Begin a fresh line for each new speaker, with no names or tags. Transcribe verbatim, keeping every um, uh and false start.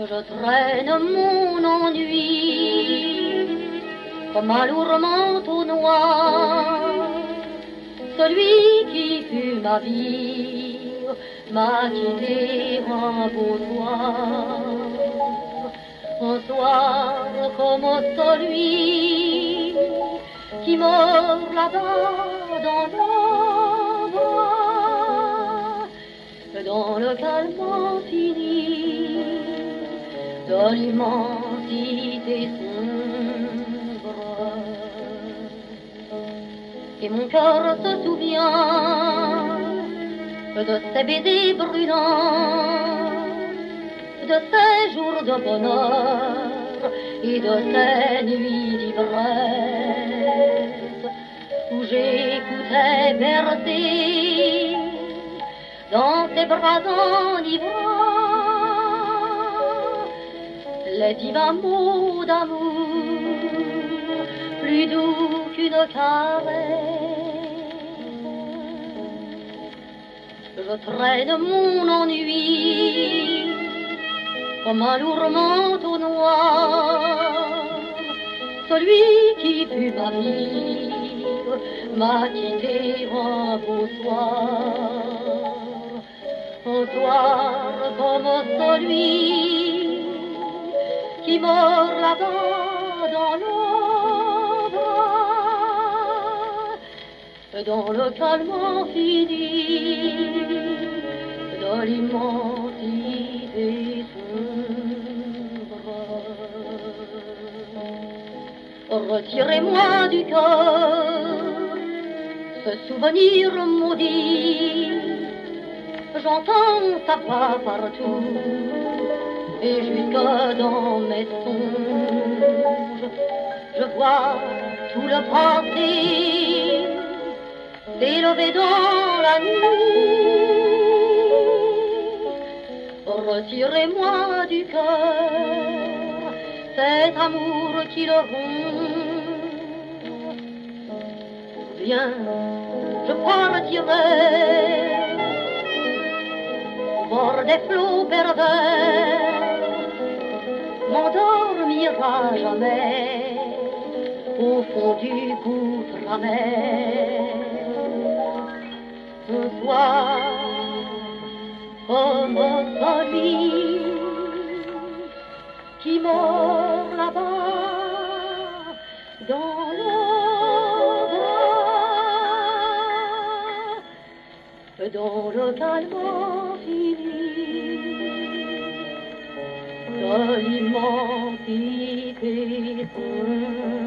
Je traîne mon ennui comme un lourd manteau noir. Celui qui fut ma vie m'a quitté un beau soir. Un soir comme celui qui meurt là-bas dans l'ombre, dans le calme infini de l'immensité sombre. Et mon cœur se souvient de ces baisers brûlants, de ces jours de bonheur et de ces nuits d'ivresse où j'écoutais bercer dans tes bras enivrants les divins mots d'amour plus doux qu'une caresse. Je traîne mon ennui comme un lourd manteau noir. Celui qui fut ma vie m'a quitté un beau soir. Un soir comme celui qui meurt là-bas dans l'ombre, dans le calme infini de l'immensité sombre. Retirez-moi du cœur ce souvenir maudit. J'entends sa voix partout et jusque dans mes songes je vois tout le passé s'élever dans la nuit. Retirez-moi du cœur cet amour qui le ronge. Viens, je partirai au bord des flots pervers, m'endormira jamais au fond du gouffre amer. Un soir comme celui qui meurt là-bas dans l'ombre, dans le calme infini de l'immensité sombre.